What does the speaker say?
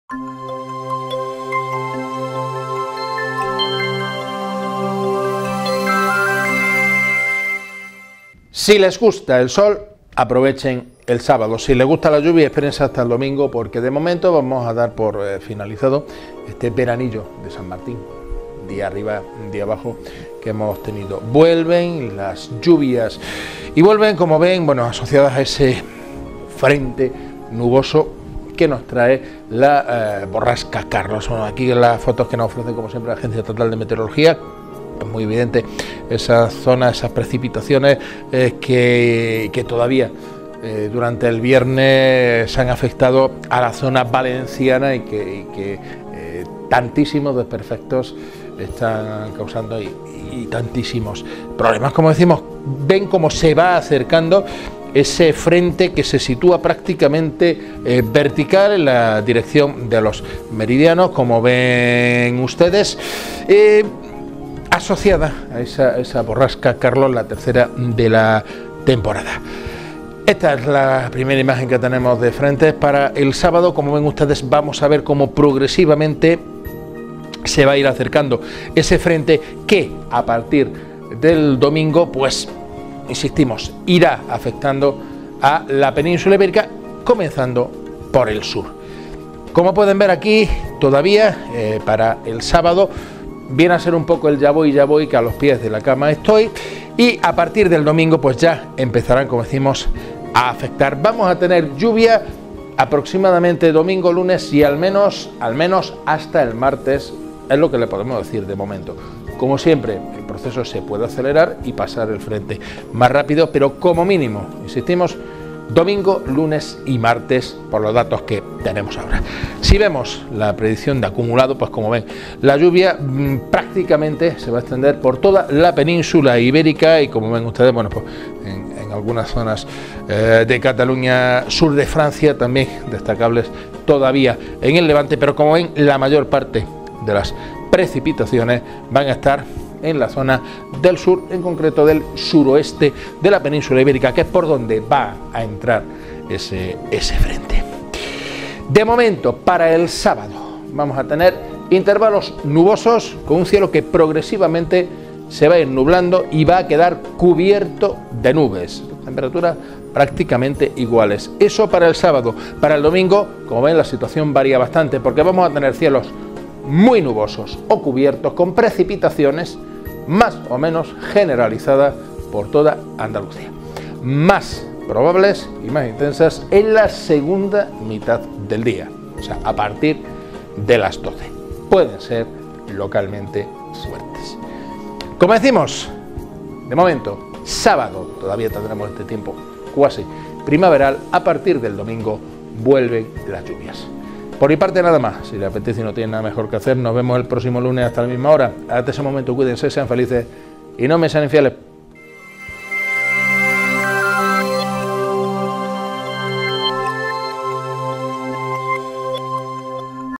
Si les gusta el sol, aprovechen el sábado. Si les gusta la lluvia, espérense hasta el domingo, porque de momento vamos a dar por finalizado este veranillo de San Martín, día arriba, día abajo, que hemos tenido. Vuelven las lluvias y vuelven, como ven, bueno, asociadas a ese frente nuboso que nos trae la borrasca Carlos. Bueno, aquí en las fotos que nos ofrece, como siempre, la Agencia Estatal de Meteorología, es muy evidente esas zonas, esas precipitaciones que todavía durante el viernes se han afectado a la zona valenciana y que tantísimos desperfectos están causando y tantísimos problemas. Como decimos, ven cómo se va acercando ese frente que se sitúa prácticamente vertical en la dirección de los meridianos, como ven ustedes, asociada a esa borrasca Carlos, la tercera de la temporada. Esta es la primera imagen que tenemos de frente para el sábado. Como ven ustedes, vamos a ver cómo progresivamente se va a ir acercando ese frente que a partir del domingo, pues insistimos, irá afectando a la península ibérica, comenzando por el sur. Como pueden ver aquí, todavía para el sábado viene a ser un poco el ya voy, que a los pies de la cama estoy, y a partir del domingo pues ya empezarán, como decimos, a afectar. Vamos a tener lluvia aproximadamente domingo, lunes y al menos hasta el martes, es lo que le podemos decir de momento. Como siempre, el proceso se puede acelerar y pasar el frente más rápido, pero como mínimo, insistimos, domingo, lunes y martes, por los datos que tenemos ahora. Si vemos la predicción de acumulado, pues como ven, la lluvia prácticamente se va a extender por toda la península ibérica y como ven ustedes, bueno, pues en algunas zonas de Cataluña, sur de Francia, también destacables todavía en el Levante, pero como ven, la mayor parte de las precipitaciones van a estar en la zona del sur, en concreto del suroeste de la península ibérica, que es por donde va a entrar ese frente. De momento, para el sábado vamos a tener intervalos nubosos con un cielo que progresivamente se va a ir nublando y va a quedar cubierto de nubes, temperaturas prácticamente iguales. Eso para el sábado. Para el domingo, como ven, la situación varía bastante, porque vamos a tener cielos muy nubosos o cubiertos con precipitaciones más o menos generalizadas por toda Andalucía, más probables y más intensas en la segunda mitad del día, o sea, a partir de las 12. Pueden ser localmente fuertes. Como decimos, de momento, sábado todavía tendremos este tiempo cuasi primaveral. A partir del domingo vuelven las lluvias. Por mi parte nada más. Si les apetece y no tienen nada mejor que hacer, nos vemos el próximo lunes hasta la misma hora. Hasta ese momento cuídense, sean felices y no me sean infieles.